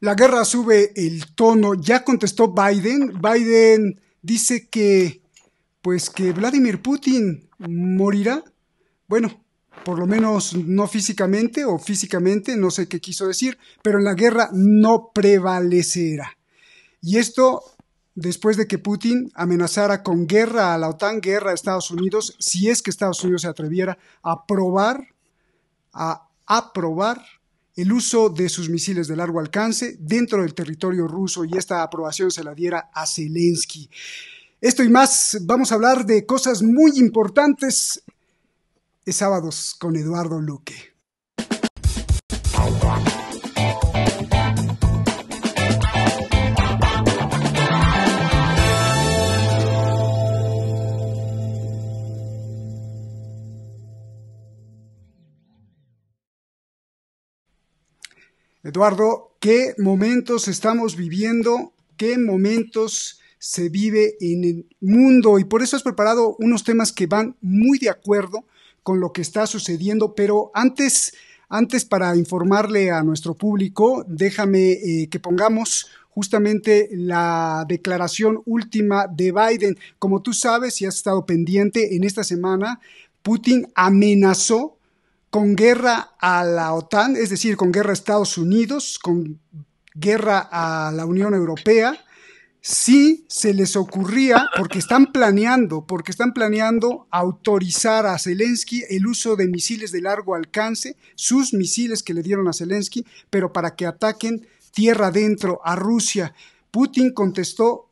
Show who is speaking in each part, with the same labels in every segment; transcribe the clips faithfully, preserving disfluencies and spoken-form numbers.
Speaker 1: La guerra sube el tono. Ya contestó Biden. Biden dice que, pues que Vladimir Putin morirá. Bueno, por lo menos no físicamente o físicamente, no sé qué quiso decir, pero en la guerra no prevalecerá. Y esto después de que Putin amenazara con guerra a la OTAN, guerra a Estados Unidos, si es que Estados Unidos se atreviera a probar, a aprobar el uso de sus misiles de largo alcance dentro del territorio ruso, y esta aprobación se la diera a Zelensky. Esto y más, vamos a hablar de cosas muy importantes. Es Sábados con Eduardo Luque. Eduardo, ¿qué momentos estamos viviendo? ¿Qué momentos se vive en el mundo? Y por eso has preparado unos temas que van muy de acuerdo con lo que está sucediendo. Pero antes, antes para informarle a nuestro público, déjame eh, que pongamos justamente la declaración última de Biden. Como tú sabes, y has estado pendiente, en esta semana Putin amenazó con guerra a la OTAN, es decir, con guerra a Estados Unidos, con guerra a la Unión Europea, si se les ocurría, porque están planeando, porque están planeando autorizar a Zelensky el uso de misiles de largo alcance, sus misiles que le dieron a Zelensky, pero para que ataquen tierra adentro a Rusia. Putin contestó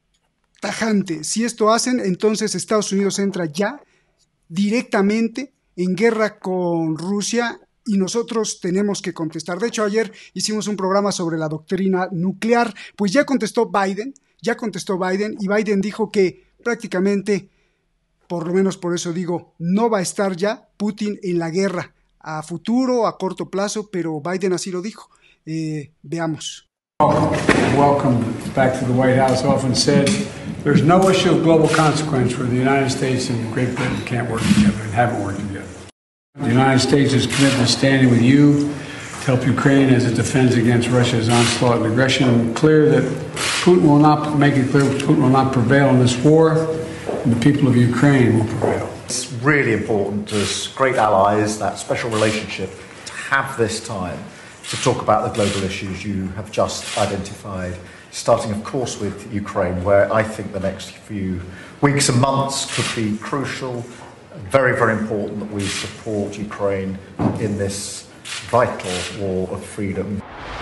Speaker 1: tajante: si esto hacen, entonces Estados Unidos entra ya directamente en guerra con Rusia y nosotros tenemos que contestar. De hecho, ayer hicimos un programa sobre la doctrina nuclear. Pues ya contestó Biden, ya contestó Biden, y Biden dijo que prácticamente, por lo menos por eso digo, no va a estar ya Putin en la guerra a futuro, a corto plazo, pero Biden así lo dijo. Eh, veamos.
Speaker 2: Welcome back to the White House. Often said, there's no issue of global consequence where the United States and Great Britain can't work together and haven't worked together. The United States is committed to standing with you to help Ukraine as it defends against Russia's onslaught and aggression. Clear that Putin will not make it clear Putin will not prevail in this war, and the people of Ukraine will prevail.
Speaker 3: It's really important as great allies, that special relationship, to have this time to talk about the global issues you have just identified, starting, of course, with Ukraine, where I think the next few weeks and months could be crucial. Very, very important that we support Ukraine in this vital war of freedom.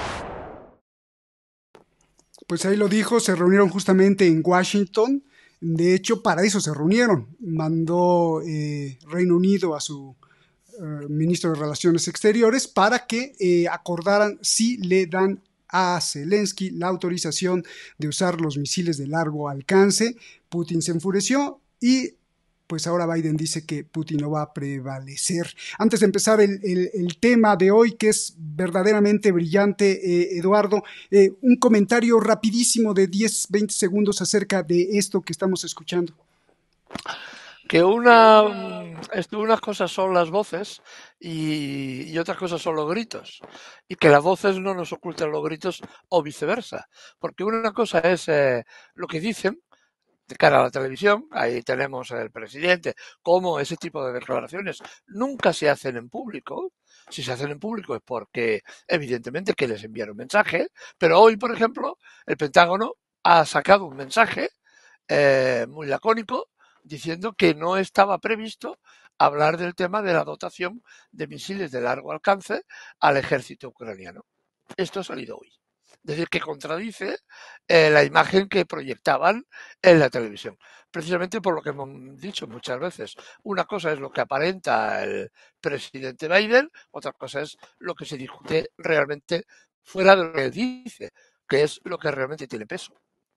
Speaker 1: Pues ahí lo dijo, se reunieron justamente en Washington. De hecho, para eso se reunieron. Mandó eh, Reino Unido a su Uh, ministro de Relaciones Exteriores para que eh, acordaran si le dan a Zelensky la autorización de usar los misiles de largo alcance. Putin se enfureció y pues ahora Biden dice que Putin no va a prevalecer. Antes de empezar el, el, el tema de hoy, que es verdaderamente brillante, eh, Eduardo, eh, un comentario rapidísimo de diez, veinte segundos acerca de esto que estamos escuchando.
Speaker 4: Que una, unas cosas son las voces y, y otras cosas son los gritos, y que las voces no nos ocultan los gritos o viceversa, porque una cosa es eh, lo que dicen de cara a la televisión. Ahí tenemos al presidente, cómo ese tipo de declaraciones nunca se hacen en público. Si se hacen en público es porque evidentemente que les enviaron un mensaje, pero hoy, por ejemplo, el Pentágono ha sacado un mensaje eh, muy lacónico diciendo que no estaba previsto hablar del tema de la dotación de misiles de largo alcance al ejército ucraniano. Esto ha salido hoy. Es decir, que contradice eh, la imagen que proyectaban en la televisión. Precisamente por lo que hemos dicho muchas veces. Una cosa es lo que aparenta el presidente Biden, otra cosa es lo que se discute realmente fuera de lo que él dice, que es lo que realmente tiene peso.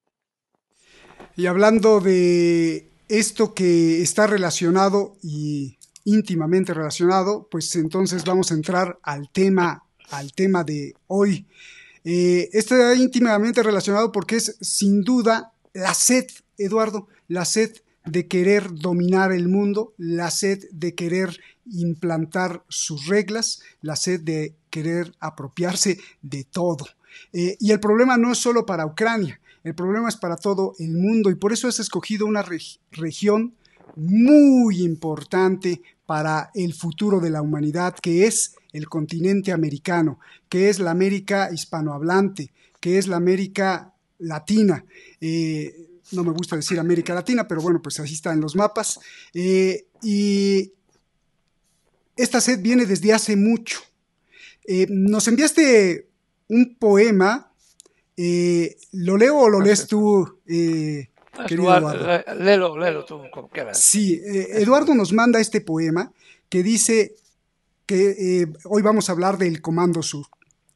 Speaker 1: Y hablando de esto que está relacionado y íntimamente relacionado, pues entonces vamos a entrar al tema, al tema de hoy. Eh, está íntimamente relacionado porque es sin duda la sed, Eduardo, la sed de querer dominar el mundo, la sed de querer implantar sus reglas, la sed de querer apropiarse de todo. Eh, y el problema no es solo para Ucrania, el problema es para todo el mundo, y por eso has escogido una reg- región muy importante para el futuro de la humanidad, que es el continente americano, que es la América hispanohablante, que es la América latina. Eh, no me gusta decir América Latina, pero bueno, pues así está en los mapas. Eh, y esta sed viene desde hace mucho. Eh, nos enviaste un poema. Eh, ¿Lo leo o lo lees tú, eh, querido Eduardo?
Speaker 4: Léelo, léelo tú, como quieras.
Speaker 1: Sí, eh, Eduardo nos manda este poema que dice que eh, hoy vamos a hablar del Comando Sur.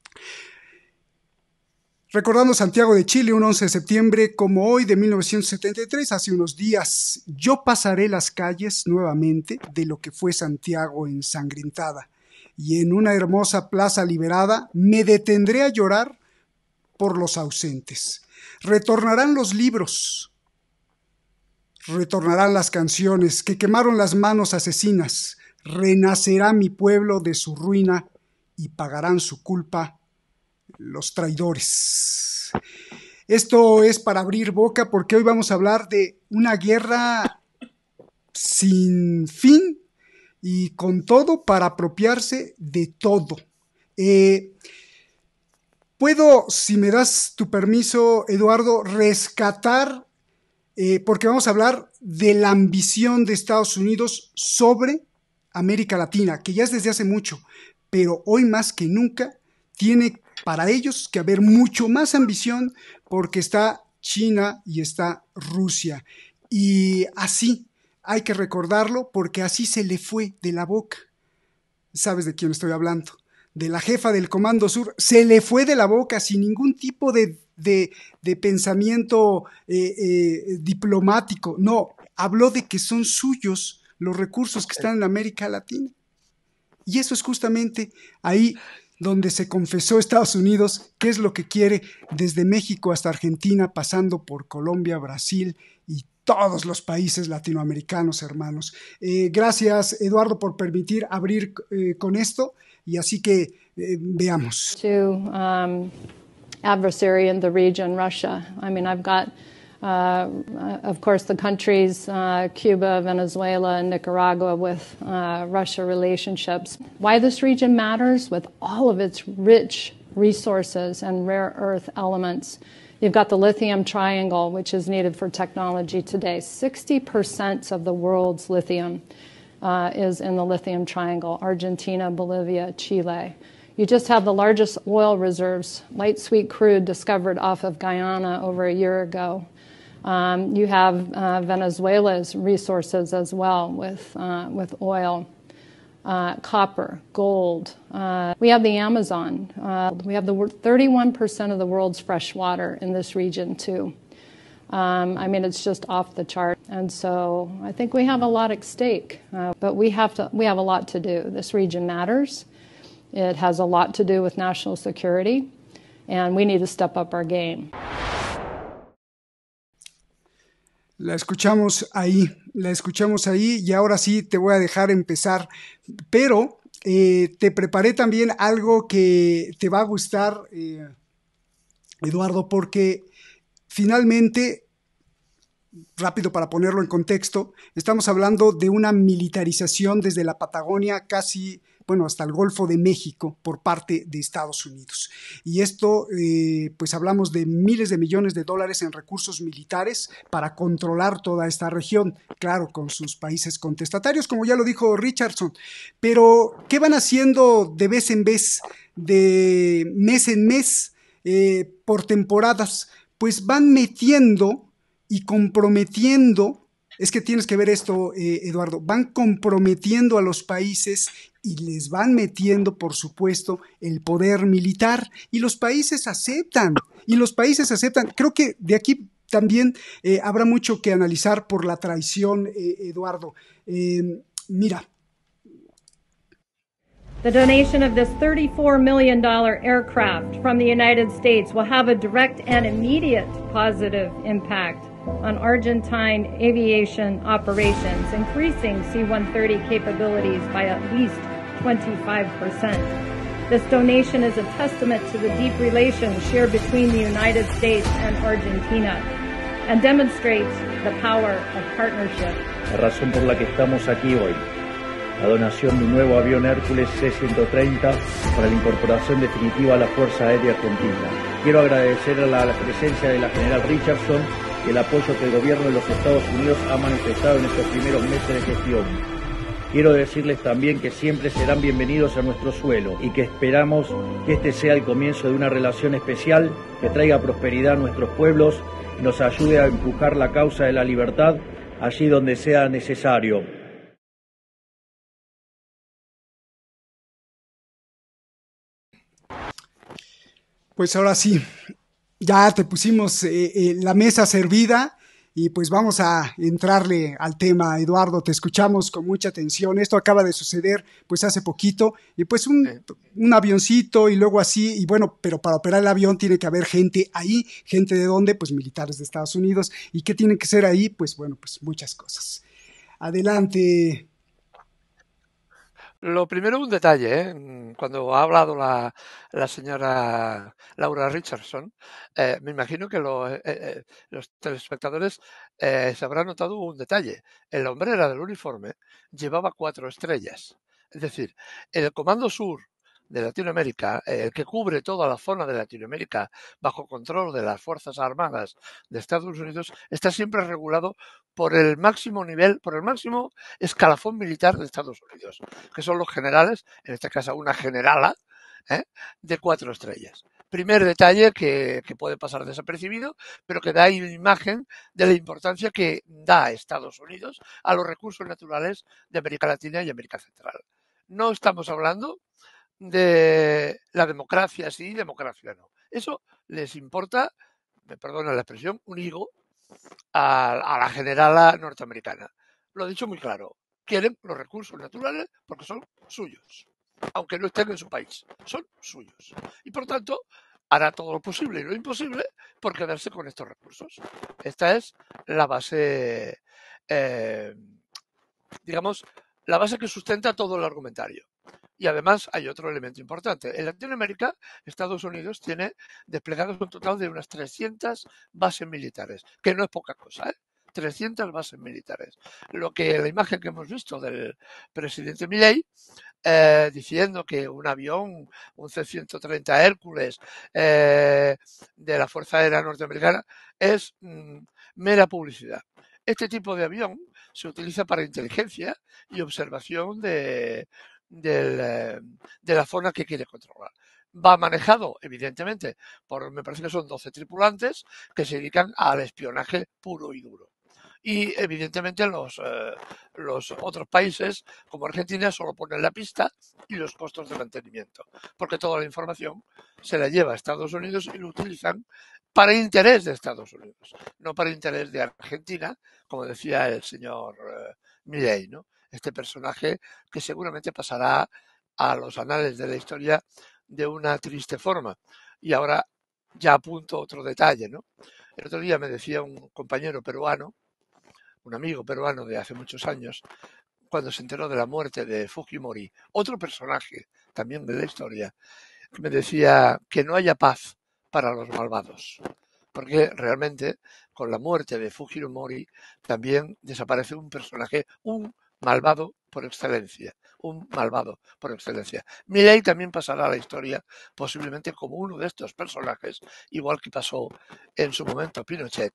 Speaker 1: Recordando Santiago de Chile, un once de septiembre como hoy de mil novecientos setenta y tres, hace unos días, yo pasaré las calles nuevamente de lo que fue Santiago ensangrentada, y en una hermosa plaza liberada me detendré a llorar por los ausentes. Retornarán los libros, retornarán las canciones que quemaron las manos asesinas, renacerá mi pueblo de su ruina y pagarán su culpa los traidores. Esto es para abrir boca porque hoy vamos a hablar de una guerra sin fin y con todo para apropiarse de todo. Eh, puedo, si me das tu permiso, Eduardo, rescatar, eh, porque vamos a hablar de la ambición de Estados Unidos sobre América Latina, que ya es desde hace mucho, pero hoy más que nunca tiene para ellos que haber mucho más ambición porque está China y está Rusia. Y así hay que recordarlo porque así se le fue de la boca. ¿Sabes de quién estoy hablando? De la jefa del Comando Sur. Se le fue de la boca sin ningún tipo de, de, de pensamiento eh, eh, diplomático. No, habló de que son suyos los recursos que están en América Latina. Y eso es justamente ahí donde se confesó Estados Unidos qué es lo que quiere desde México hasta Argentina, pasando por Colombia, Brasil y todos los países latinoamericanos, hermanos. Eh, gracias, Eduardo, por permitir abrir eh, con esto, y así que eh, veamos.
Speaker 5: To um, adversary in the region, Russia. I mean, I've got Uh, of course, the countries, uh, Cuba, Venezuela, and Nicaragua with uh, Russia relationships. Why this region matters with all of its rich resources and rare earth elements. You've got the lithium triangle, which is needed for technology today. sixty percent of the world's lithium uh, is in the lithium triangle, Argentina, Bolivia, Chile. You just have the largest oil reserves, light sweet crude, discovered off of Guyana over a year ago. Um, you have uh, Venezuela's resources as well with, uh, with oil, uh, copper, gold. Uh, we have the Amazon. Uh, we have the thirty-one percent of the world's fresh water in this region too. Um, I mean, it's just off the chart. And so I think we have a lot at stake, uh, but we have to, we have a lot to do. This region matters. It has a lot to do with national security, and we need to step up our game.
Speaker 1: La escuchamos ahí, la escuchamos ahí y ahora sí te voy a dejar empezar, pero eh, te preparé también algo que te va a gustar, eh, Eduardo, porque finalmente, rápido para ponerlo en contexto, estamos hablando de una militarización desde la Patagonia casi, bueno, hasta el Golfo de México por parte de Estados Unidos. Y esto, eh, pues hablamos de miles de millones de dólares en recursos militares para controlar toda esta región, claro, con sus países contestatarios, como ya lo dijo Richardson. Pero, ¿qué van haciendo de vez en vez, de mes en mes, eh, por temporadas? Pues van metiendo y comprometiendo. Es que tienes que ver esto, eh, Eduardo, van comprometiendo a los países y les van metiendo, por supuesto, el poder militar, y los países aceptan, y los países aceptan. Creo que de aquí también eh, habrá mucho que analizar por la traición, eh, Eduardo. Eh, mira.
Speaker 6: The donation of this thirty-four million dollars aircraft from the United States will have a direct and immediate positive impact on Argentine aviation operations, increasing C one thirty capabilities by at least twenty-five percent. This donation is a testament to the deep relations shared between the United States and Argentina and demonstrates the power of partnership.
Speaker 7: La razón por la que estamos aquí hoy, la donación de un nuevo avión Hércules C ciento treinta para la incorporación definitiva a la Fuerza Aérea Argentina. Quiero agradecer a la, a la presencia de la General Richardson y el apoyo que el gobierno de los Estados Unidos ha manifestado en estos primeros meses de gestión. Quiero decirles también que siempre serán bienvenidos a nuestro suelo y que esperamos que este sea el comienzo de una relación especial que traiga prosperidad a nuestros pueblos y nos ayude a empujar la causa de la libertad allí donde sea necesario.
Speaker 1: Pues ahora sí, ya te pusimos eh, eh, la mesa servida. Y pues vamos a entrarle al tema, Eduardo, te escuchamos con mucha atención. Esto acaba de suceder pues hace poquito, y pues un, un avioncito y luego así, y bueno, pero para operar el avión tiene que haber gente ahí. ¿Gente de dónde? Pues militares de Estados Unidos. ¿Y qué tiene que ser ahí? Pues bueno, pues muchas cosas. Adelante.
Speaker 4: Lo primero, un detalle, ¿eh? Cuando ha hablado la, la señora Laura Richardson, eh, me imagino que lo, eh, eh, los telespectadores eh, se habrán notado un detalle. En la hombrera del uniforme llevaba cuatro estrellas. Es decir, el Comando Sur de Latinoamérica, el eh, que cubre toda la zona de Latinoamérica bajo control de las Fuerzas Armadas de Estados Unidos, está siempre regulado por el máximo nivel, por el máximo escalafón militar de Estados Unidos, que son los generales, en este caso una generala, ¿eh? de cuatro estrellas. Primer detalle que, que puede pasar desapercibido, pero que da imagen de la importancia que da Estados Unidos a los recursos naturales de América Latina y América Central. No estamos hablando de la democracia sí, democracia no. Eso les importa, me perdona la expresión, un higo a, a la generala norteamericana. Lo he dicho muy claro. Quieren los recursos naturales porque son suyos, aunque no estén en su país. Son suyos. Y por tanto, hará todo lo posible y lo imposible por quedarse con estos recursos. Esta es la base, eh, digamos, la base que sustenta todo el argumentario. Y además hay otro elemento importante. En Latinoamérica, Estados Unidos tiene desplegados un total de unas trescientas bases militares, que no es poca cosa, ¿eh? trescientas bases militares. Lo que la imagen que hemos visto del presidente Milei, eh, diciendo que un avión, un C ciento treinta Hércules eh, de la Fuerza Aérea Norteamericana, es mm, mera publicidad. Este tipo de avión se utiliza para inteligencia y observación de... Del, de la zona que quiere controlar. Va manejado, evidentemente, por, me parece que son doce tripulantes que se dedican al espionaje puro y duro. Y, evidentemente, los, eh, los otros países, como Argentina, solo ponen la pista y los costos de mantenimiento, porque toda la información se la lleva a Estados Unidos y lo utilizan para interés de Estados Unidos, no para interés de Argentina, como decía el señor eh, Milei, ¿no? Este personaje que seguramente pasará a los anales de la historia de una triste forma. Y ahora ya apunto otro detalle, ¿no? El otro día me decía un compañero peruano, un amigo peruano de hace muchos años, cuando se enteró de la muerte de Fujimori, otro personaje también de la historia, que me decía que no haya paz para los malvados. Porque realmente con la muerte de Fujimori también desaparece un personaje, un malvado por excelencia, un malvado por excelencia. Milei también pasará a la historia posiblemente como uno de estos personajes, igual que pasó en su momento Pinochet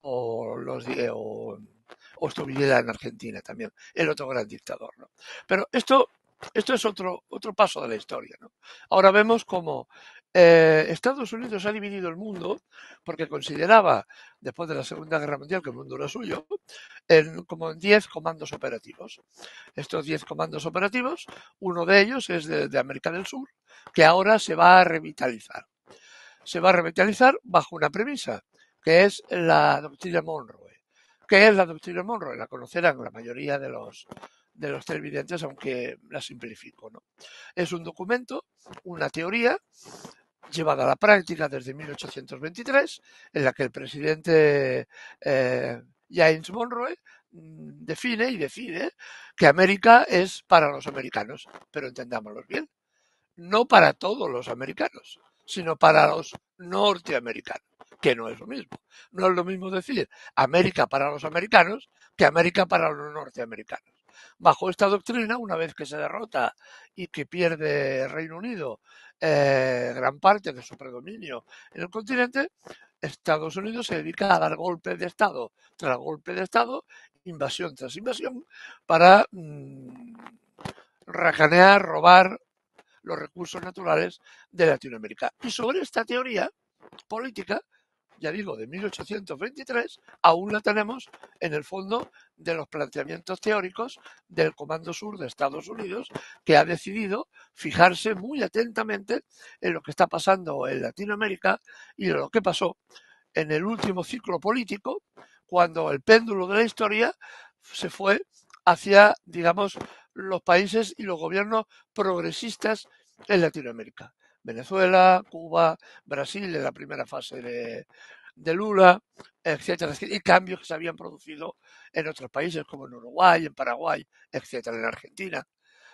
Speaker 4: o los o, o Videla en Argentina también, el otro gran dictador, ¿no? Pero esto, esto es otro, otro paso de la historia, ¿no? Ahora vemos cómo eh, Estados Unidos ha dividido el mundo porque consideraba, después de la Segunda Guerra Mundial, que el mundo era suyo, en, como en diez comandos operativos. Estos diez comandos operativos, uno de ellos es de, de América del Sur, que ahora se va a revitalizar. Se va a revitalizar bajo una premisa, que es la doctrina Monroe. ¿Qué es la doctrina Monroe? La conocerán la mayoría de los, de los televidentes, aunque la simplifico, ¿no? Es un documento, una teoría, llevada a la práctica desde mil ochocientos veintitrés, en la que el presidente eh, James Monroe define y decide que América es para los americanos, pero entendámoslo bien. no para todos los americanos, sino para los norteamericanos, que no es lo mismo. No es lo mismo decir América para los americanos que América para los norteamericanos. Bajo esta doctrina, una vez que se derrota y que pierde Reino Unido eh, gran parte de su predominio en el continente, Estados Unidos se dedica a dar golpes de Estado tras golpe de Estado, invasión tras invasión, para mmm, racanear, robar los recursos naturales de Latinoamérica. Y sobre esta teoría política, ya digo, de mil ochocientos veintitrés, aún la tenemos en el fondo de los planteamientos teóricos del Comando Sur de Estados Unidos, que ha decidido fijarse muy atentamente en lo que está pasando en Latinoamérica y en lo que pasó en el último ciclo político, cuando el péndulo de la historia se fue hacia, digamos, los países y los gobiernos progresistas en Latinoamérica. Venezuela, Cuba, Brasil en la primera fase de, de Lula, etcétera, y cambios que se habían producido en otros países como en Uruguay, en Paraguay, etcétera, en Argentina.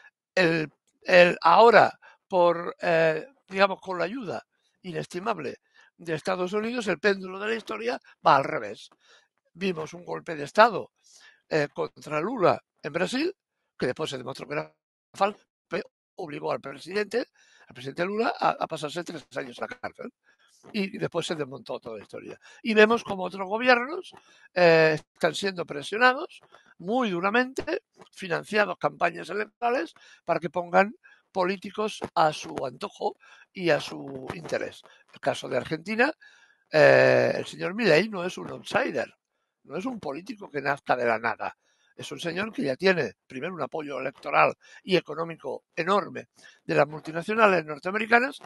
Speaker 4: El, el ahora, por, eh, digamos, con la ayuda inestimable de Estados Unidos, el péndulo de la historia va al revés. Vimos un golpe de Estado eh, contra Lula en Brasil, que después se demostró que era falso, pero obligó al presidente, al presidente Lula, a, a pasarse tres años en la cárcel. Y después se desmontó toda la historia. Y vemos como otros gobiernos eh, están siendo presionados muy duramente, financiados campañas electorales para que pongan políticos a su antojo y a su interés. El caso de Argentina, eh, el señor Milei no es un outsider, no es un político que nazca de la nada. Es un señor que ya tiene, primero, un apoyo electoral y económico enorme de las multinacionales norteamericanas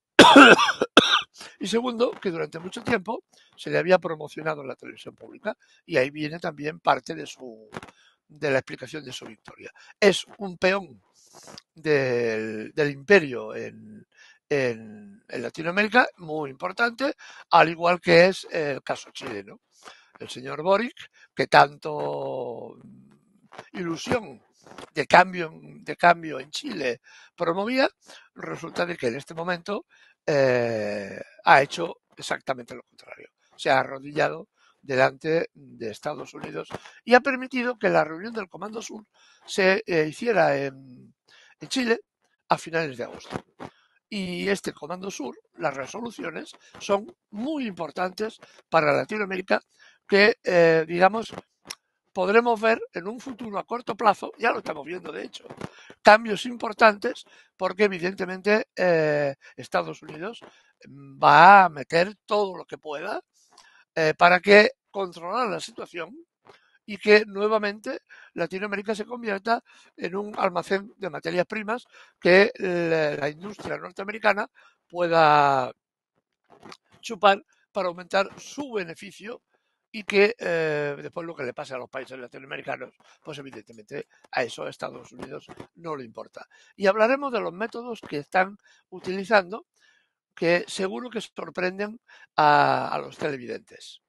Speaker 4: y segundo, que durante mucho tiempo se le había promocionado en la televisión pública y ahí viene también parte de su de la explicación de su victoria. Es un peón del, del imperio en, en, en Latinoamérica muy importante, al igual que es el caso chileno. El señor Boric, que tanto ilusión de cambio, de cambio en Chile promovía, resulta de que en este momento eh, ha hecho exactamente lo contrario. Se ha arrodillado delante de Estados Unidos y ha permitido que la reunión del Comando Sur se eh, hiciera en, en Chile a finales de agosto. Y este Comando Sur, las resoluciones son muy importantes para Latinoamérica que, eh, digamos, podremos ver en un futuro a corto plazo, ya lo estamos viendo de hecho, cambios importantes porque evidentemente eh, Estados Unidos va a meter todo lo que pueda eh, para que controlar la situación y que nuevamente Latinoamérica se convierta en un almacén de materias primas que la, la industria norteamericana pueda chupar para aumentar su beneficio y que eh, después lo que le pase a los países latinoamericanos, pues evidentemente a eso a Estados Unidos no le importa. Y hablaremos de los métodos que están utilizando, que seguro que sorprenden a, a los televidentes.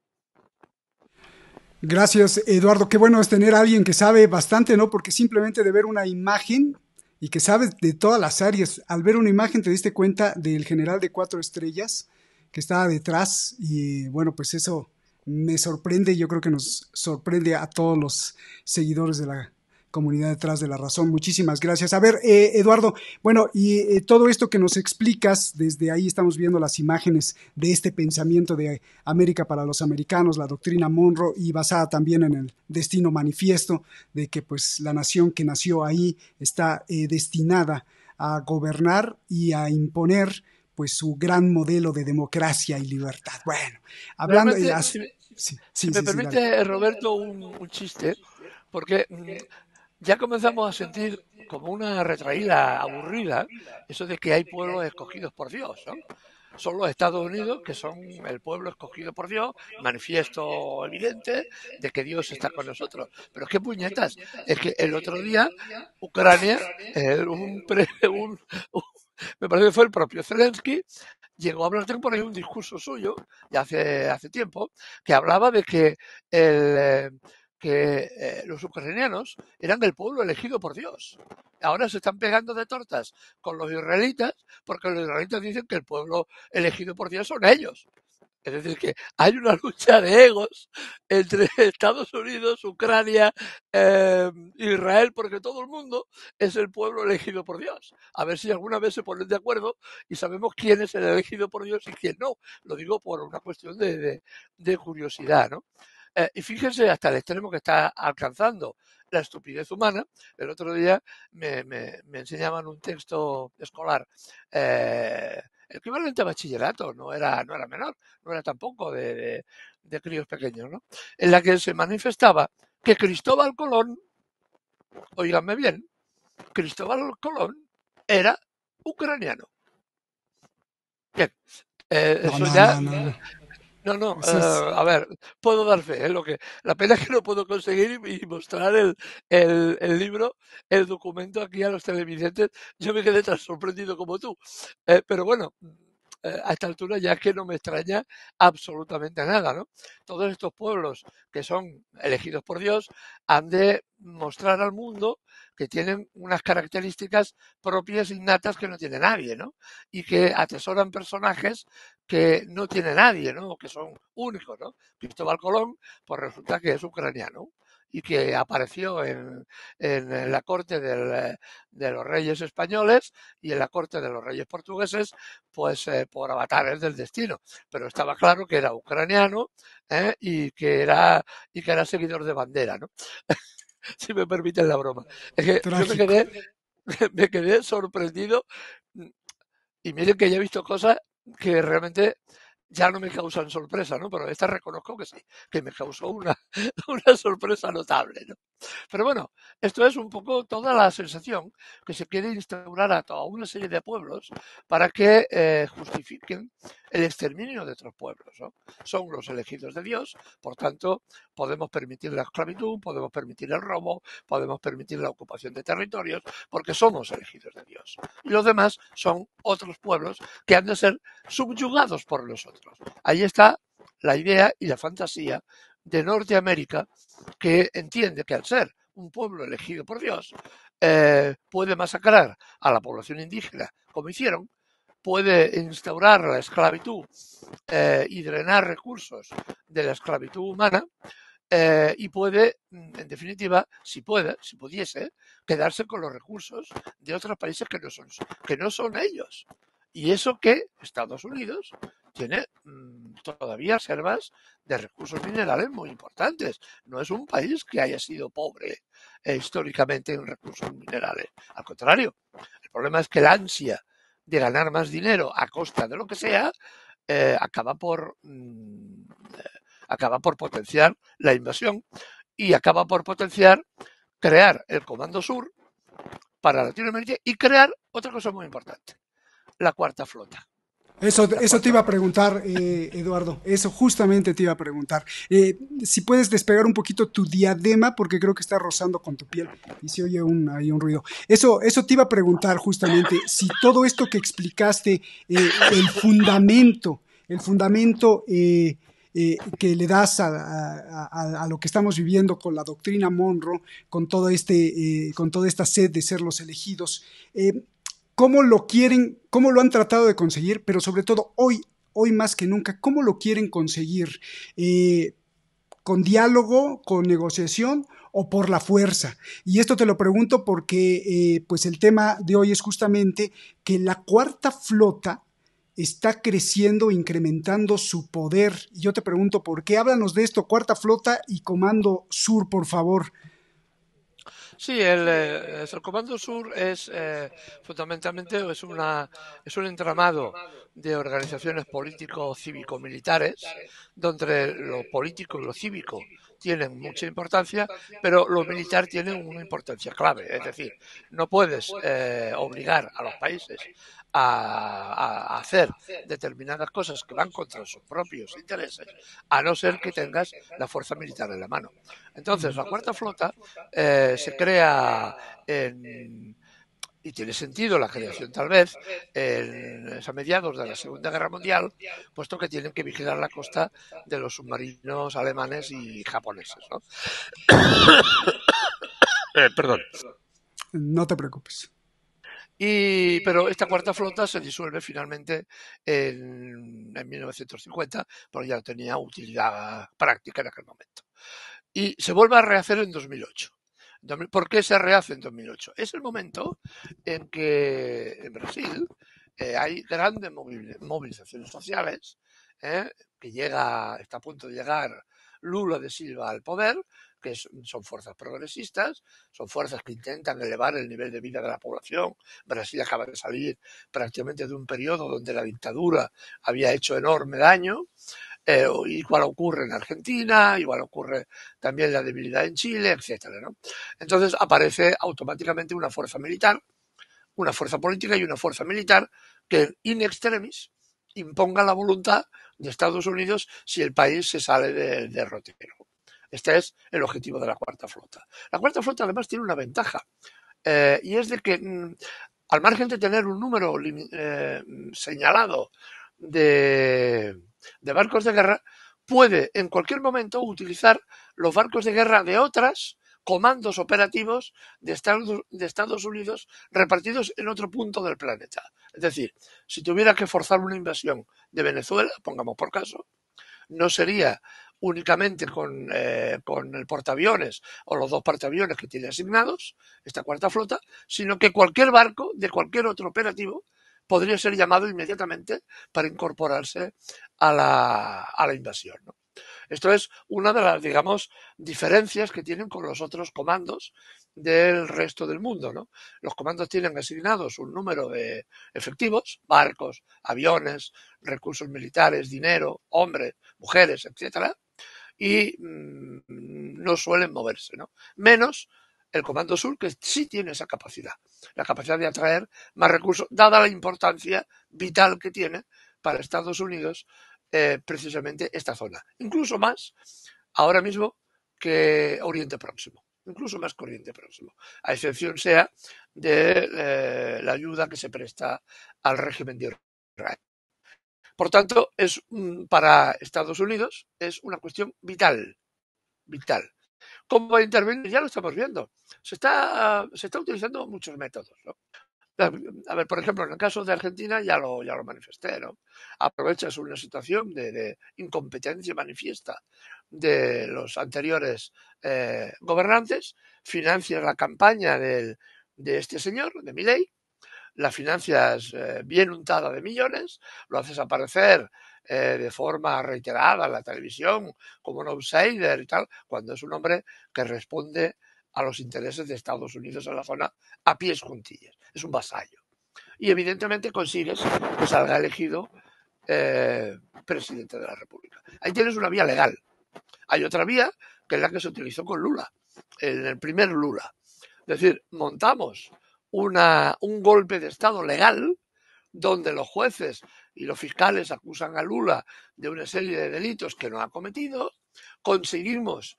Speaker 1: Gracias, Eduardo. Qué bueno es tener a alguien que sabe bastante, ¿no? Porque simplemente de ver una imagen y que sabe de todas las áreas, al ver una imagen te diste cuenta del general de cuatro estrellas que estaba detrás y bueno, pues eso me sorprende y yo creo que nos sorprende a todos los seguidores de la comunidad detrás de la razón. Muchísimas gracias. A ver, eh, Eduardo, bueno, y eh, todo esto que nos explicas, desde ahí estamos viendo las imágenes de este pensamiento de América para los americanos, la doctrina Monroe y basada también en el destino manifiesto de que pues la nación que nació ahí está eh, destinada a gobernar y a imponer pues su gran modelo de democracia y libertad. Bueno, hablando...
Speaker 4: Realmente,
Speaker 1: de,
Speaker 4: si me,
Speaker 1: sí,
Speaker 4: si
Speaker 1: sí,
Speaker 4: me
Speaker 1: sí,
Speaker 4: permite,
Speaker 1: sí,
Speaker 4: Roberto, un, un chiste, porque ya comenzamos a sentir como una retraída aburrida eso de que hay pueblos escogidos por Dios, ¿no? Son los Estados Unidos que son el pueblo escogido por Dios, manifiesto evidente de que Dios está con nosotros. Pero es que puñetas, es que el otro día Ucrania, eh, un, pre, un, un, me parece que fue el propio Zelensky, llegó a hablar, tengo por ahí un discurso suyo, ya hace, hace tiempo, que hablaba de que el... que eh, los ucranianos eran el pueblo elegido por Dios. Ahora se están pegando de tortas con los israelitas porque los israelitas dicen que el pueblo elegido por Dios son ellos. Es decir, que hay una lucha de egos entre Estados Unidos, Ucrania, eh, Israel, porque todo el mundo es el pueblo elegido por Dios. A ver si alguna vez se ponen de acuerdo y sabemos quién es el elegido por Dios y quién no. Lo digo por una cuestión de, de, de curiosidad, ¿no? Eh, y fíjense hasta el extremo que está alcanzando la estupidez humana. El otro día me, me, me enseñaban un texto escolar, eh, equivalente a bachillerato, no era, no era menor, no era tampoco de, de, de críos pequeños, ¿no? En la que se manifestaba que Cristóbal Colón, oíganme bien, Cristóbal Colón era ucraniano. Bien, eh,
Speaker 1: No,
Speaker 4: eso
Speaker 1: no,
Speaker 4: ya...
Speaker 1: no, no, no.
Speaker 4: No, no,
Speaker 1: Eso es-
Speaker 4: eh, a ver, puedo dar fe, ¿eh? Lo que, la pena es que no puedo conseguir y, y mostrar el, el, el libro, el documento aquí a los televidentes. Yo me quedé tan sorprendido como tú. Eh, pero bueno, eh, a esta altura ya es que no me extraña absolutamente nada, ¿no? Todos estos pueblos que son elegidos por Dios han de mostrar al mundo que tienen unas características propias innatas que no tiene nadie, ¿no? Y que atesoran personajes que no tiene nadie, ¿no? Que son únicos, ¿no? Cristóbal Colón, pues resulta que es ucraniano y que apareció en, en la corte del, de los reyes españoles y en la corte de los reyes portugueses, pues eh, por avatares del destino. Pero estaba claro que era ucraniano, ¿eh? y que era y que era seguidor de bandera, ¿no? Si me permiten la broma. Es que yo me
Speaker 1: Trágico.
Speaker 4: quedé, me quedé sorprendido y miren que ya he visto cosas que realmente ya no me causan sorpresa, ¿no? Pero esta reconozco que sí, que me causó una, una sorpresa notable, ¿no? Pero bueno, esto es un poco toda la sensación que se quiere instaurar a toda una serie de pueblos para que eh, justifiquen el exterminio de otros pueblos, ¿no? Son los elegidos de Dios, por tanto, podemos permitir la esclavitud, podemos permitir el robo, podemos permitir la ocupación de territorios, porque somos elegidos de Dios. Y los demás son otros pueblos que han de ser subyugados por nosotros. Ahí está la idea y la fantasía de Norteamérica, que entiende que al ser un pueblo elegido por Dios, eh, puede masacrar a la población indígena, como hicieron, puede instaurar la esclavitud eh, y drenar recursos de la esclavitud humana, eh, y puede, en definitiva, si puede, si pudiese, quedarse con los recursos de otros países que no son, que no son ellos. Y eso que Estados Unidos tiene mmm, todavía reservas de recursos minerales muy importantes. No es un país que haya sido pobre eh, históricamente en recursos minerales. Al contrario, el problema es que la ansia de ganar más dinero a costa de lo que sea eh, acaba por mmm, eh, acaba por potenciar la invasión y acaba por potenciar crear el Comando Sur para Latinoamérica y crear otra cosa muy importante, la Cuarta Flota.
Speaker 1: Eso, eso te iba a preguntar, eh, Eduardo, eso justamente te iba a preguntar. Eh, si puedes despegar un poquito tu diadema, porque creo que está rozando con tu piel y se oye un, ahí un ruido. Eso, eso te iba a preguntar justamente, si todo esto que explicaste, eh, el fundamento, el fundamento eh, eh, que le das a, a, a, a lo que estamos viviendo con la doctrina Monroe, con, todo este, eh, con toda esta sed de ser los elegidos, eh, cómo lo quieren, cómo lo han tratado de conseguir, pero sobre todo hoy, hoy más que nunca, cómo lo quieren conseguir, eh, con diálogo, con negociación o por la fuerza. Y esto te lo pregunto porque eh, pues el tema de hoy es justamente que la Cuarta Flota está creciendo, incrementando su poder. Y yo te pregunto por qué. Háblanos de esto, Cuarta Flota y Comando Sur, por favor.
Speaker 4: Sí, el, eh, el Comando Sur es eh, fundamentalmente es, una, es un entramado de organizaciones político-cívico-militares, donde lo político y lo cívico tienen mucha importancia, pero lo militar tiene una importancia clave. Es decir, no puedes eh, obligar a los países a, a hacer determinadas cosas que van contra sus propios intereses, a no ser que tengas la fuerza militar en la mano. Entonces, la Cuarta Flota eh, se crea en, y tiene sentido la creación tal vez en, a mediados de la Segunda Guerra Mundial, puesto que tienen que vigilar la costa de los submarinos alemanes y japoneses, ¿no? eh, perdón.
Speaker 1: No te preocupes.
Speaker 4: Y, pero esta cuarta flota se disuelve finalmente en, en mil novecientos cincuenta, porque ya no tenía utilidad práctica en aquel momento. Y se vuelve a rehacer en dos mil ocho. ¿Por qué se rehace en dos mil ocho? Es el momento en que en Brasil eh, hay grandes movilizaciones sociales, eh, que llega, está a punto de llegar Lula de Silva al poder, que es, son fuerzas progresistas, son fuerzas que intentan elevar el nivel de vida de la población. Brasil acaba de salir prácticamente de un periodo donde la dictadura había hecho enorme daño. Eh, igual ocurre en Argentina, igual ocurre también la debilidad en Chile, etcétera, ¿no? Entonces aparece automáticamente una fuerza militar, una fuerza política y una fuerza militar que in extremis imponga la voluntad de Estados Unidos si el país se sale del derrotero. Este es el objetivo de la Cuarta Flota. La Cuarta Flota además tiene una ventaja, eh, y es de que mmm, al margen de tener un número eh, señalado de, de barcos de guerra, puede en cualquier momento utilizar los barcos de guerra de otras comandos operativos de Estados, de Estados Unidos repartidos en otro punto del planeta. Es decir, si tuviera que forzar una invasión de Venezuela, pongamos por caso, no sería únicamente con, eh, con el portaaviones o los dos portaaviones que tiene asignados esta cuarta flota, sino que cualquier barco de cualquier otro operativo podría ser llamado inmediatamente para incorporarse a la, a la invasión, ¿no? Esto es una de las, digamos, diferencias que tienen con los otros comandos del resto del mundo, ¿no? Los comandos tienen asignados un número de efectivos, barcos, aviones, recursos militares, dinero, hombres, mujeres, etcétera, y mmm, no suelen moverse, ¿no? Menos el Comando Sur, que sí tiene esa capacidad, la capacidad de atraer más recursos, dada la importancia vital que tiene para Estados Unidos eh, precisamente esta zona. Incluso más ahora mismo que Oriente Próximo, incluso más que Oriente Próximo, a excepción sea de eh, la ayuda que se presta al régimen de Israel. Por tanto, es para Estados Unidos es una cuestión vital, vital. ¿Cómo va a intervenir? Ya lo estamos viendo. Se está, se está utilizando muchos métodos, ¿no? A ver, por ejemplo, en el caso de Argentina ya lo, ya lo manifesté, ¿no? Aprovechas una situación de, de incompetencia manifiesta de los anteriores eh, gobernantes, financias la campaña del, de este señor, de Milei, la financias eh, bien untada de millones, lo haces aparecer eh, de forma reiterada en la televisión como un outsider y tal, cuando es un hombre que responde a los intereses de Estados Unidos en la zona a pies juntillas. Es un vasallo. Y evidentemente consigues que salga elegido eh, presidente de la República. Ahí tienes una vía legal. Hay otra vía que es la que se utilizó con Lula, en el primer Lula. Es decir, montamos una, un golpe de Estado legal donde los jueces y los fiscales acusan a Lula de una serie de delitos que no ha cometido, conseguimos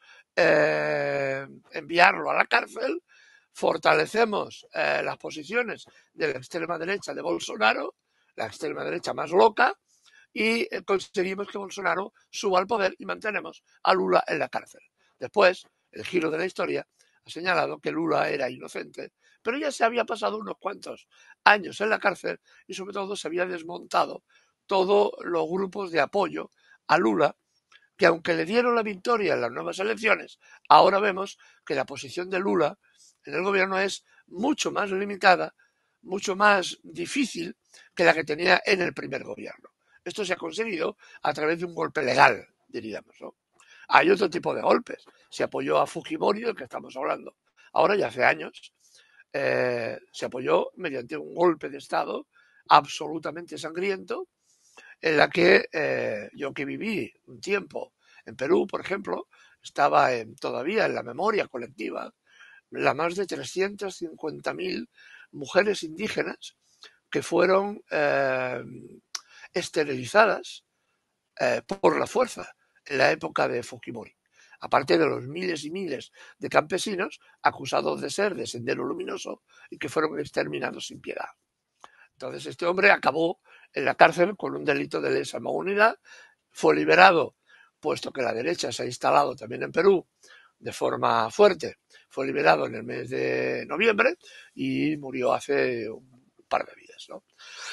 Speaker 4: eh, enviarlo a la cárcel, fortalecemos eh, las posiciones de la extrema derecha de Bolsonaro, la extrema derecha más loca, y eh, conseguimos que Bolsonaro suba al poder y mantenemos a Lula en la cárcel. Después, el giro de la historia ha señalado que Lula era inocente, pero ya se había pasado unos cuantos años en la cárcel y sobre todo se había desmontado todos los grupos de apoyo a Lula, que aunque le dieron la victoria en las nuevas elecciones, ahora vemos que la posición de Lula en el gobierno es mucho más limitada, mucho más difícil que la que tenía en el primer gobierno. Esto se ha conseguido a través de un golpe legal, diríamos, ¿no? Hay otro tipo de golpes. Se apoyó a Fujimori, del que estamos hablando. Ahora, ya hace años, eh, se apoyó mediante un golpe de Estado absolutamente sangriento, en la que eh, yo que viví un tiempo en Perú, por ejemplo, estaba en, todavía en la memoria colectiva la más de trescientas cincuenta mil mujeres indígenas que fueron eh, esterilizadas eh, por la fuerza en la época de Fujimori. aparte de los miles y miles de campesinos acusados de ser de Sendero Luminoso y que fueron exterminados sin piedad. Entonces este hombre acabó en la cárcel con un delito de lesa humanidad, fue liberado, puesto que la derecha se ha instalado también en Perú de forma fuerte, fue liberado en el mes de noviembre y murió hace un par de días, ¿no?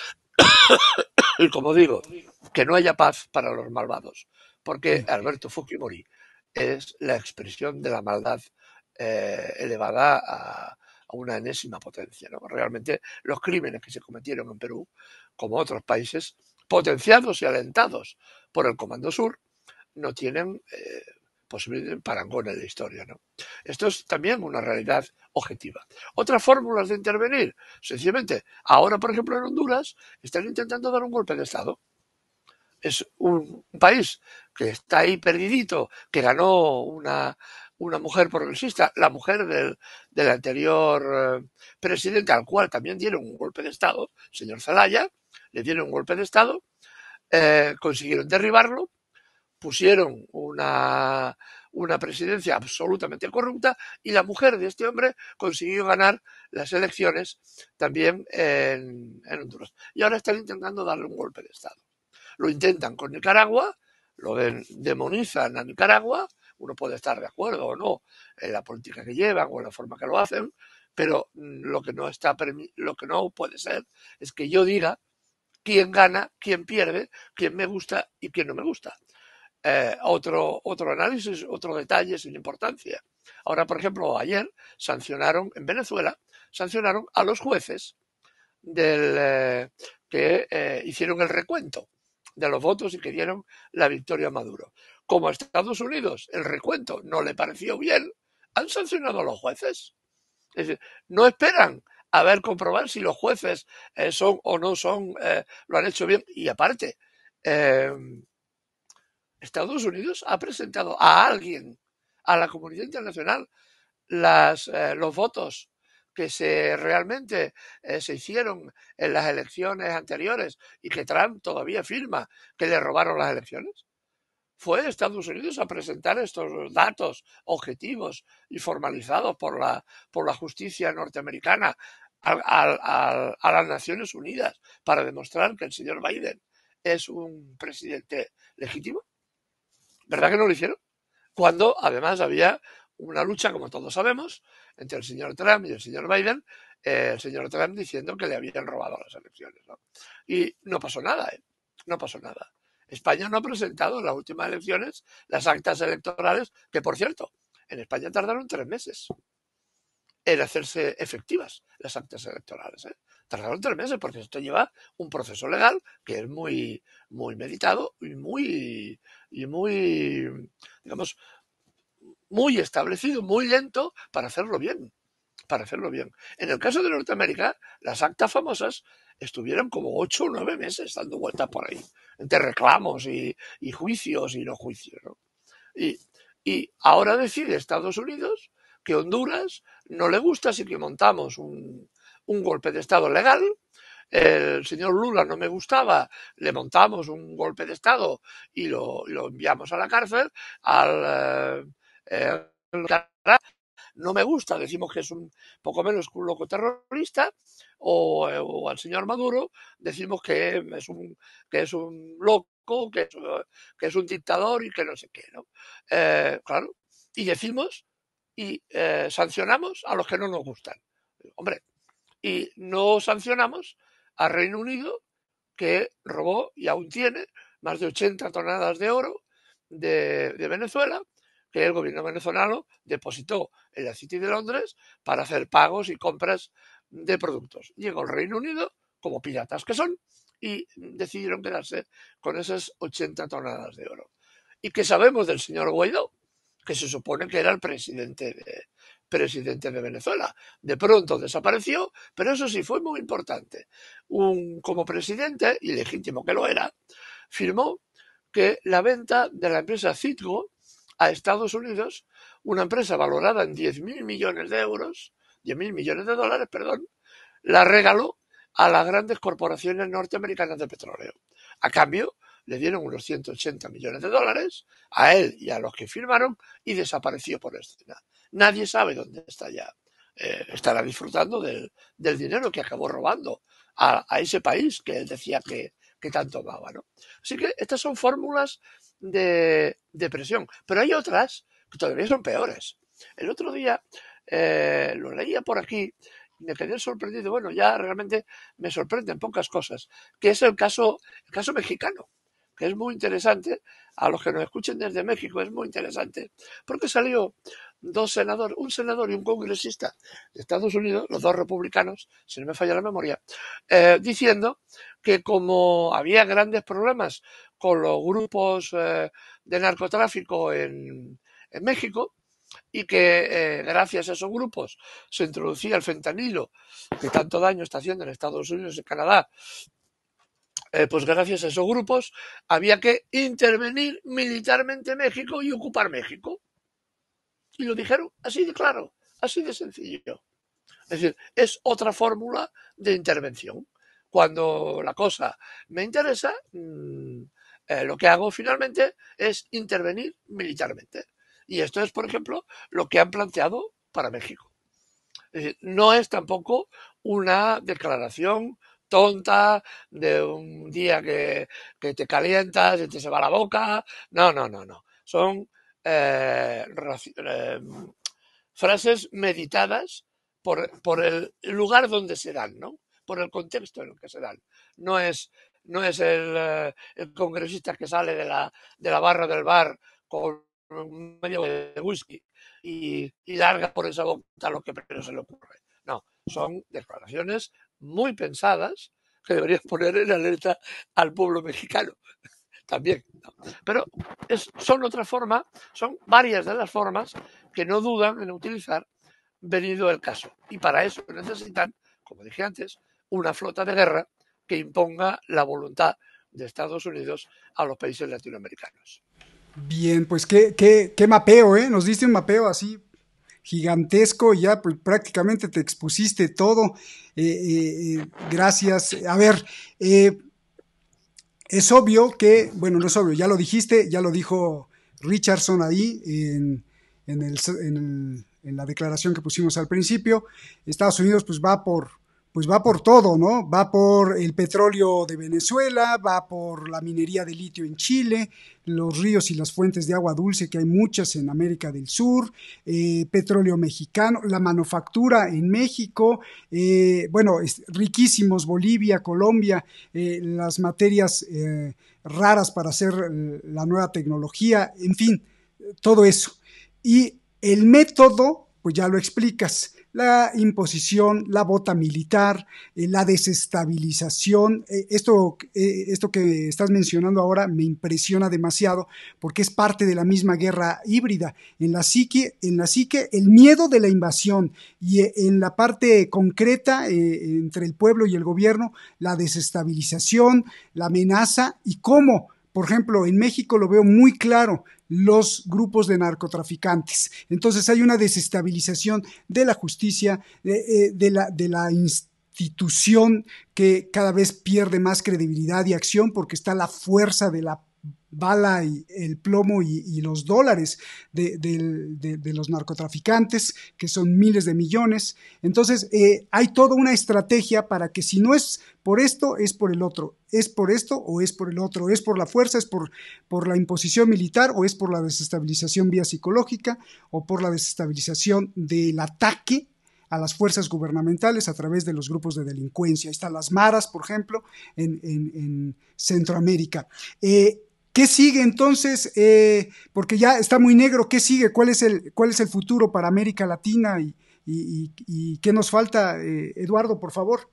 Speaker 4: Y como digo, que no haya paz para los malvados, porque Alberto Fujimori es la expresión de la maldad eh, elevada a, a una enésima potencia, ¿no? Realmente los crímenes que se cometieron en Perú, como otros países, potenciados y alentados por el Comando Sur, no tienen eh, posibilidad de parangón en la historia, ¿no? Esto es también una realidad objetiva. Otras fórmulas de intervenir, sencillamente, ahora, por ejemplo, en Honduras, están intentando dar un golpe de Estado. Es un país que está ahí perdidito, que ganó una, una mujer progresista, la mujer del, del anterior eh, presidente, al cual también dieron un golpe de Estado, señor Zelaya, le dieron un golpe de Estado, eh, consiguieron derribarlo, pusieron una, una presidencia absolutamente corrupta y la mujer de este hombre consiguió ganar las elecciones también en, en Honduras. Y ahora están intentando darle un golpe de Estado. Lo intentan con Nicaragua, lo demonizan a Nicaragua, uno puede estar de acuerdo o no en la política que llevan o en la forma que lo hacen, pero lo que no está lo que no puede ser es que yo diga quién gana, quién pierde, quién me gusta y quién no me gusta. Eh, otro, otro análisis, otro detalle sin importancia. Ahora, por ejemplo, ayer sancionaron en Venezuela, sancionaron a los jueces del, eh, que eh, hicieron el recuento de los votos y que dieron la victoria a Maduro. Como a Estados Unidos el recuento no le pareció bien, han sancionado a los jueces. Es decir, no esperan a ver, comprobar si los jueces eh, son o no son, eh, lo han hecho bien. Y aparte, eh, Estados Unidos ha presentado a alguien, a la comunidad internacional, las, eh, los votos que se realmente eh, se hicieron en las elecciones anteriores y que Trump todavía afirma que le robaron las elecciones. Fue Estados Unidos a presentar estos datos objetivos y formalizados por la, por la justicia norteamericana a, a, a las Naciones Unidas para demostrar que el señor Biden es un presidente legítimo. ¿Verdad que no lo hicieron? Cuando además había una lucha, como todos sabemos, entre el señor Trump y el señor Biden, eh, el señor Trump diciendo que le habían robado las elecciones, ¿no? Y no pasó nada, ¿eh? No pasó nada. España no ha presentado en las últimas elecciones las actas electorales, que por cierto, en España tardaron tres meses en hacerse efectivas las actas electorales, ¿eh? Tardaron tres meses porque esto lleva un proceso legal que es muy, muy meditado y muy, y muy, digamos, muy establecido, muy lento para hacerlo bien, para hacerlo bien. En el caso de Norteamérica, las actas famosas estuvieron como ocho o nueve meses dando vueltas por ahí, entre reclamos y, y juicios y no juicios, ¿no? Y, y ahora decide Estados Unidos que Honduras no le gusta, así que montamos un, un golpe de Estado legal. El señor Lula no me gustaba, le montamos un golpe de Estado y lo, lo enviamos a la cárcel. Al eh, eh, no me gusta, decimos que es un poco menos que un loco terrorista, o, o al señor Maduro decimos que es un, que es un loco, que es, que es un dictador y que no sé qué, ¿no? Eh, claro, y decimos y eh, sancionamos a los que no nos gustan. Hombre, y no sancionamos a Reino Unido, que robó y aún tiene más de ochenta toneladas de oro de, de Venezuela, que el gobierno venezolano depositó en la City de Londres para hacer pagos y compras de productos. Llegó el Reino Unido, como piratas que son, y decidieron quedarse con esas ochenta toneladas de oro. ¿Y qué sabemos del señor Guaidó? Que se supone que era el presidente de, presidente de Venezuela. De pronto desapareció, pero eso sí fue muy importante. Un, como presidente, y legítimo que lo era, firmó que la venta de la empresa Citgo a Estados Unidos, una empresa valorada en diez mil millones de euros, diez mil millones de dólares, perdón, la regaló a las grandes corporaciones norteamericanas de petróleo. A cambio le dieron unos ciento ochenta millones de dólares a él y a los que firmaron y desapareció por escena. Nadie sabe dónde está ya. Eh, estará disfrutando del, del dinero que acabó robando a, a ese país que él decía que, que tanto amaba, ¿no? Así que estas son fórmulas de, de presión. Pero hay otras que todavía son peores. El otro día eh, lo leía por aquí y me quedé sorprendido. Bueno, ya realmente me sorprenden pocas cosas, que es el caso, el caso mexicano, que es muy interesante. A los que nos escuchen desde México es muy interesante, porque salió dos senadores, un senador y un congresista de Estados Unidos, los dos republicanos, si no me falla la memoria, eh, diciendo que como había grandes problemas con los grupos eh, de narcotráfico en, en México, y que eh, gracias a esos grupos se introducía el fentanilo, que tanto daño está haciendo en Estados Unidos y Canadá, eh, pues gracias a esos grupos había que intervenir militarmente en México y ocupar México. Y lo dijeron así de claro, así de sencillo. Es decir, es otra fórmula de intervención. Cuando la cosa me interesa, mmm, eh, lo que hago finalmente es intervenir militarmente. Y esto es, por ejemplo, lo que han planteado para México. Es decir, no es tampoco una declaración tonta de un día que, que te calientas y te se va la boca. No, no, no, no. Son eh, eh, frases meditadas por, por el lugar donde se dan, ¿no? Por el contexto en el que se dan. No es, no es el, eh, el congresista que sale de la, de la barra del bar con un medio de whisky y, y larga por esa boca lo que primero se le ocurre. No, son declaraciones muy pensadas que deberían poner en alerta al pueblo mexicano también, ¿no? Pero es, son otra forma, son varias de las formas que no dudan en utilizar venido el caso. Y para eso necesitan, como dije antes, una flota de guerra que imponga la voluntad de Estados Unidos a los países latinoamericanos.
Speaker 1: Bien, pues qué, qué, qué mapeo, ¿eh? Nos diste un mapeo así gigantesco y ya pues, prácticamente te expusiste todo. Eh, eh, gracias. A ver, eh, es obvio que, bueno, no es obvio, ya lo dijiste, ya lo dijo Richardson ahí en, en, el, en, el, en la declaración que pusimos al principio. Estados Unidos pues va por... pues va por todo, ¿no? Va por el petróleo de Venezuela, va por la minería de litio en Chile, los ríos y las fuentes de agua dulce, que hay muchas en América del Sur, eh, petróleo mexicano, la manufactura en México, eh, bueno, es, riquísimos, Bolivia, Colombia, eh, las materias eh, raras para hacer eh, la nueva tecnología, en fin, todo eso. Y el método, pues ya lo explicas, la imposición, la bota militar, eh, la desestabilización. Eh, esto, eh, esto que estás mencionando ahora me impresiona demasiado porque es parte de la misma guerra híbrida. En la psique, en la psique el miedo de la invasión y eh, en la parte concreta eh, entre el pueblo y el gobierno, la desestabilización, la amenaza y cómo. Por ejemplo, en México lo veo muy claro, los grupos de narcotraficantes. Entonces hay una desestabilización de la justicia, de, de, la, de la institución que cada vez pierde más credibilidad y acción porque está la fuerza de la bala y el plomo y, y los dólares de, de, de, de los narcotraficantes, que son miles de millones. Entonces, eh, hay toda una estrategia para que si no es por esto, es por el otro. Es por esto o es por el otro. Es por la fuerza, es por, por la imposición militar o es por la desestabilización vía psicológica o por la desestabilización del ataque a las fuerzas gubernamentales a través de los grupos de delincuencia. Ahí están las maras, por ejemplo, en, en, en Centroamérica. Eh, ¿Qué sigue entonces? Eh, porque ya está muy negro. ¿Qué sigue? ¿Cuál es el, cuál es el futuro para América Latina? ¿Y, y, y qué nos falta? Eh, Eduardo, por favor.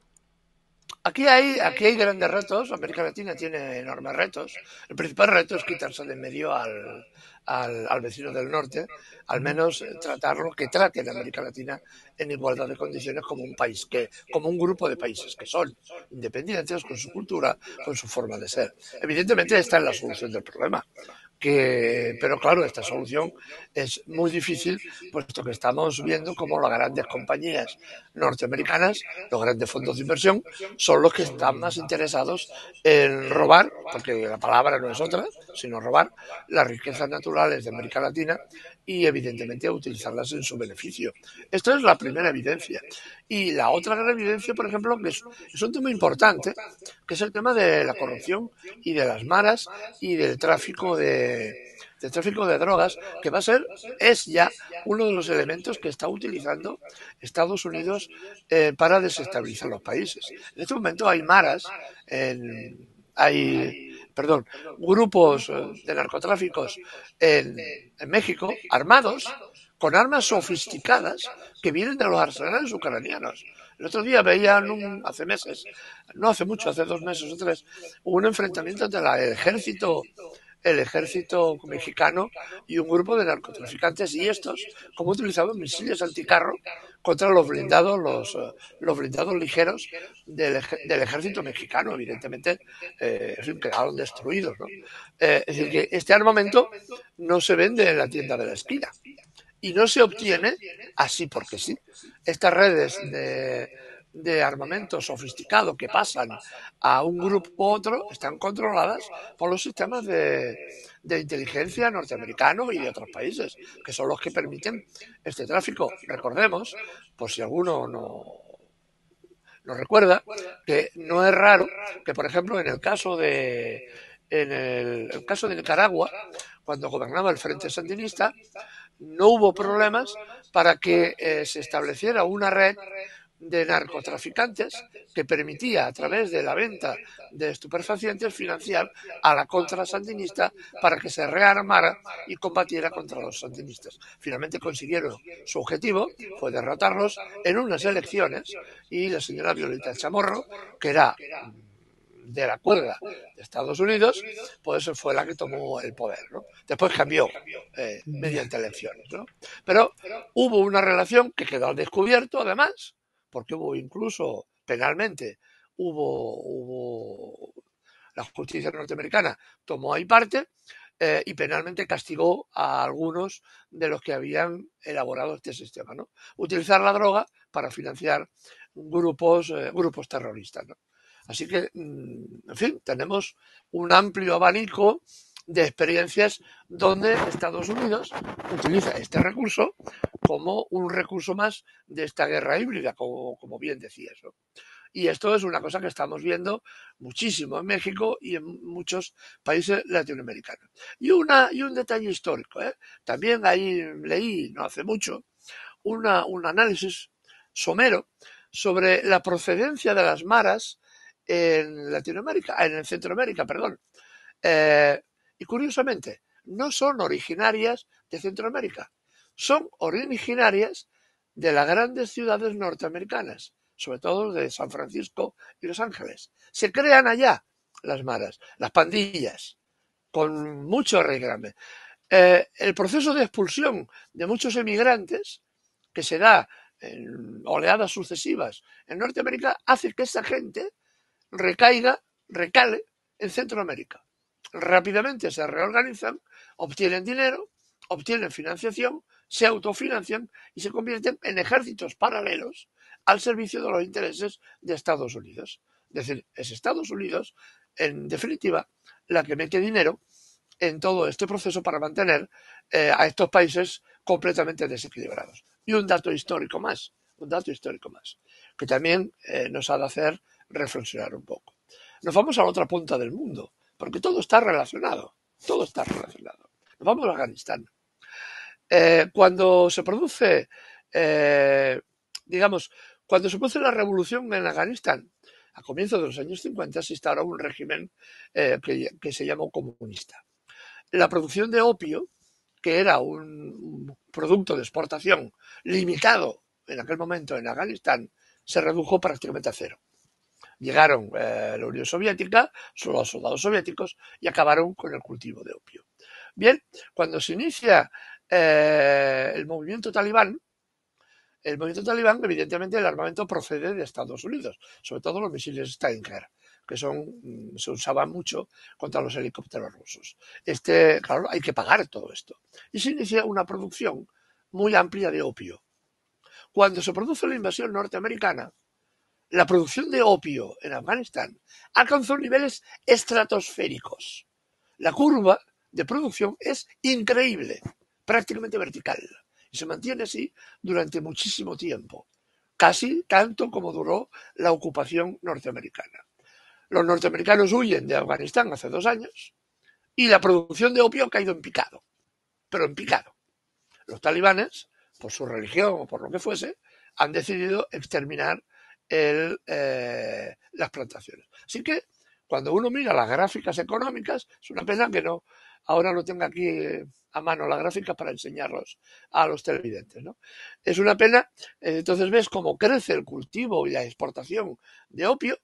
Speaker 4: Aquí hay, aquí hay grandes retos. América Latina tiene enormes retos. El principal reto es quitarse de en medio al, al, al vecino del norte, al menos tratarlo, que trate a América Latina en igualdad de condiciones como un país, que, como un grupo de países que son independientes con su cultura, con su forma de ser. Evidentemente esta es la solución del problema, Que, pero claro, esta solución es muy difícil, puesto que estamos viendo cómo las grandes compañías norteamericanas, los grandes fondos de inversión, son los que están más interesados en robar, porque la palabra no es otra, sino robar las riquezas naturales de América Latina y evidentemente utilizarlas en su beneficio. Esta es la primera evidencia. Y la otra gran evidencia, por ejemplo, que es, es un tema importante, que es el tema de la corrupción y de las maras y del tráfico de, del tráfico de drogas, que va a ser, es ya uno de los elementos que está utilizando Estados Unidos eh, para desestabilizar los países. En este momento hay maras, en, hay, perdón, grupos de narcotráficos en, en México, armados, con armas sofisticadas que vienen de los arsenales ucranianos. El otro día veían, un, hace meses, no hace mucho, hace dos meses o tres, un enfrentamiento entre la, el ejército el ejército mexicano y un grupo de narcotraficantes, y estos, como utilizaban misiles anticarro contra los blindados, los, los blindados ligeros del, del ejército mexicano, evidentemente, eh, en fin, quedaron destruidos, ¿no? Eh, es decir, que este armamento no se vende en la tienda de la esquina y no se obtiene así porque sí. Estas redes de de armamento sofisticado que pasan a un grupo u otro están controladas por los sistemas de, de inteligencia norteamericanos y de otros países, que son los que permiten este tráfico. Recordemos, por si alguno no, no recuerda, que no es raro que, por ejemplo, en el caso de, en el, el caso de Nicaragua, cuando gobernaba el Frente Sandinista, no hubo problemas para que eh, se estableciera una red de narcotraficantes que permitía, a través de la venta de estupefacientes, financiar a la contra sandinista para que se rearmara y combatiera contra los sandinistas. Finalmente consiguieron su objetivo, fue derrotarlos en unas elecciones, y la señora Violeta Chamorro, que era de la cuerda de Estados Unidos, pues fue la que tomó el poder, ¿no? Después cambió eh, mediante elecciones, ¿no? Pero hubo una relación que quedó al descubierto, además, porque hubo incluso penalmente, hubo, hubo la justicia norteamericana tomó ahí parte eh, y penalmente castigó a algunos de los que habían elaborado este sistema, ¿no? Utilizar la droga para financiar grupos, eh, grupos terroristas, ¿no? Así que, en fin, tenemos un amplio abanico de experiencias donde Estados Unidos utiliza este recurso como un recurso más de esta guerra híbrida, como, como bien decías, ¿no? Y esto es una cosa que estamos viendo muchísimo en México y en muchos países latinoamericanos. Y, una, y un detalle histórico, ¿eh? También ahí leí, no hace mucho, una, un análisis somero sobre la procedencia de las maras en Latinoamérica, en Centroamérica, perdón. Eh, y curiosamente, no son originarias de Centroamérica, son originarias de las grandes ciudades norteamericanas, sobre todo de San Francisco y Los Ángeles. Se crean allá las maras, las pandillas, con mucho arraigamento. Eh, el proceso de expulsión de muchos emigrantes que se da en oleadas sucesivas en Norteamérica hace que esa gente recaiga, recale en Centroamérica. Rápidamente se reorganizan, obtienen dinero, obtienen financiación, se autofinancian y se convierten en ejércitos paralelos al servicio de los intereses de Estados Unidos. Es decir, es Estados Unidos, en definitiva, la que mete dinero en todo este proceso para mantener eh, a estos países completamente desequilibrados. Y un dato histórico más, un dato histórico más, que también eh, nos ha de hacer reflexionar un poco. Nos vamos a la otra punta del mundo, porque todo está relacionado, todo está relacionado. Nos vamos a Afganistán. Eh, cuando se produce, eh, digamos, cuando se produce la revolución en Afganistán, a comienzos de los años cincuenta se instauró un régimen eh, que, que se llamó comunista. La producción de opio, que era un, un producto de exportación limitado en aquel momento en Afganistán, se redujo prácticamente a cero. Llegaron eh, la Unión Soviética, los soldados soviéticos, y acabaron con el cultivo de opio. Bien, cuando se inicia eh, el movimiento talibán, el movimiento talibán, evidentemente, el armamento procede de Estados Unidos, sobre todo los misiles Stinger, que son, se usaban mucho contra los helicópteros rusos. Este, claro, hay que pagar todo esto. Y se inicia una producción muy amplia de opio. Cuando se produce la invasión norteamericana, la producción de opio en Afganistán alcanzó niveles estratosféricos. La curva de producción es increíble, prácticamente vertical, y se mantiene así durante muchísimo tiempo, casi tanto como duró la ocupación norteamericana. Los norteamericanos huyen de Afganistán hace dos años y la producción de opio ha caído en picado, pero en picado. Los talibanes, por su religión o por lo que fuese, han decidido exterminar el, eh, las plantaciones. Así que cuando uno mira las gráficas económicas, es una pena que no ahora no tenga aquí a mano las gráficas para enseñarlos a los televidentes, ¿no? Es una pena, eh, entonces ves cómo crece el cultivo y la exportación de opio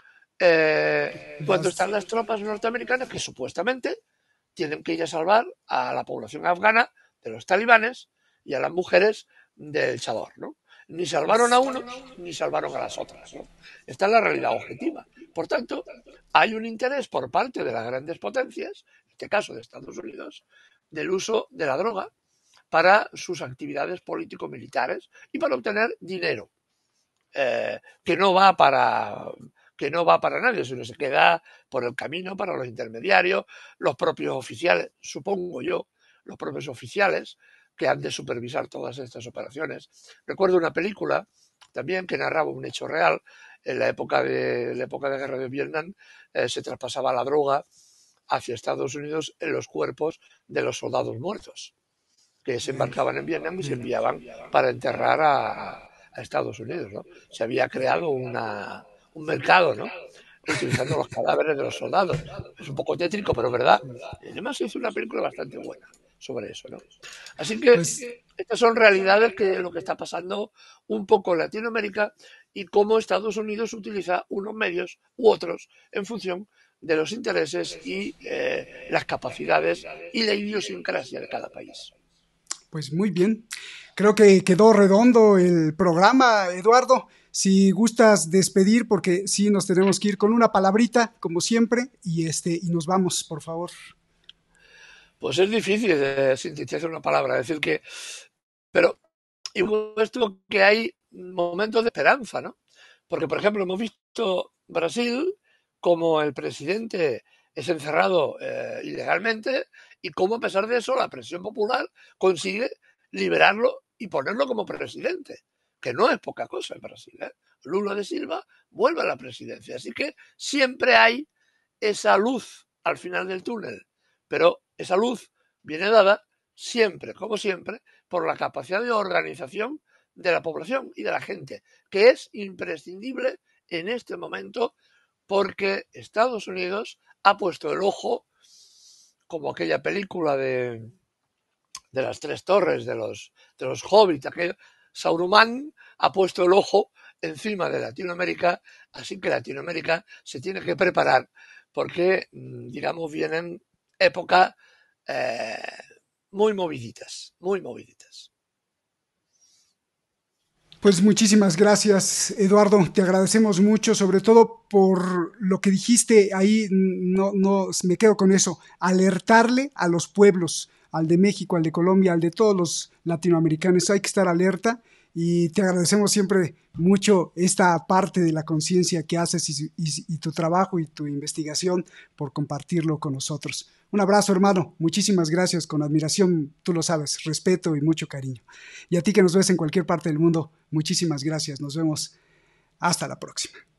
Speaker 4: eh, cuando están las tropas norteamericanas que supuestamente tienen que ir a salvar a la población afgana de los talibanes y a las mujeres del Chador, ¿no? Ni salvaron a unos ni salvaron a las otras, ¿no? Esta es la realidad objetiva. Por tanto, hay un interés por parte de las grandes potencias, en este caso de Estados Unidos, del uso de la droga para sus actividades político-militares y para obtener dinero, eh, que no va para que no va para nadie, sino se queda por el camino para los intermediarios, los propios oficiales, supongo yo, los propios oficiales que han de supervisar todas estas operaciones. Recuerdo una película también que narraba un hecho real. En la época de la época de guerra de Vietnam eh, se traspasaba la droga hacia Estados Unidos en los cuerpos de los soldados muertos que se embarcaban en Vietnam y se enviaban para enterrar a, a Estados Unidos, ¿no? Se había creado una, un mercado, ¿no?, utilizando los cadáveres de los soldados. Es un poco tétrico, pero verdad. Y además se hizo una película bastante buena sobre eso, ¿no? Así que pues, estas son realidades que lo que está pasando un poco en Latinoamérica y cómo Estados Unidos utiliza unos medios u otros en función de los intereses y eh, las capacidades y la idiosincrasia de cada país.
Speaker 1: Pues muy bien. Creo que quedó redondo el programa, Eduardo. Si gustas despedir, porque sí nos tenemos que ir con una palabrita, como siempre, y este y nos vamos, por favor.
Speaker 4: Pues es difícil de sintetizar una palabra, decir que, pero y esto que hay momentos de esperanza, ¿no? Porque, por ejemplo, hemos visto Brasil como el presidente es encerrado eh, ilegalmente y cómo a pesar de eso la presión popular consigue liberarlo y ponerlo como presidente, que no es poca cosa en Brasil, ¿eh? Lula da Silva vuelve a la presidencia, así que siempre hay esa luz al final del túnel, pero esa luz viene dada siempre, como siempre, por la capacidad de organización de la población y de la gente, que es imprescindible en este momento porque Estados Unidos ha puesto el ojo, como aquella película de, de las tres torres, de los, de los hobbits, aquel Saruman ha puesto el ojo encima de Latinoamérica, así que Latinoamérica se tiene que preparar porque, digamos, vienen épocas eh, muy moviditas, muy moviditas.
Speaker 1: Pues muchísimas gracias, Eduardo. Te agradecemos mucho, sobre todo por lo que dijiste ahí. No, no, me quedo con eso. Alertarle a los pueblos, al de México, al de Colombia, al de todos los latinoamericanos. Hay que estar alerta y te agradecemos siempre mucho esta parte de la conciencia que haces y, y, y tu trabajo y tu investigación por compartirlo con nosotros. Un abrazo, hermano. Muchísimas gracias. Con admiración, tú lo sabes, respeto y mucho cariño. Y a ti que nos ves en cualquier parte del mundo, muchísimas gracias. Nos vemos. Hasta la próxima.